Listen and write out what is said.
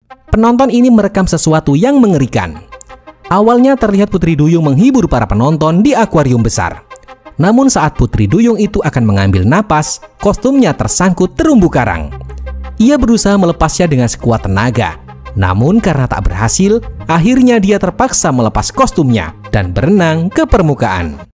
Penonton ini merekam sesuatu yang mengerikan. Awalnya terlihat Putri Duyung menghibur para penonton di akuarium besar. Namun saat Putri Duyung itu akan mengambil napas, kostumnya tersangkut terumbu karang. Ia berusaha melepasnya dengan sekuat tenaga. Namun karena tak berhasil, akhirnya dia terpaksa melepas kostumnya dan berenang ke permukaan.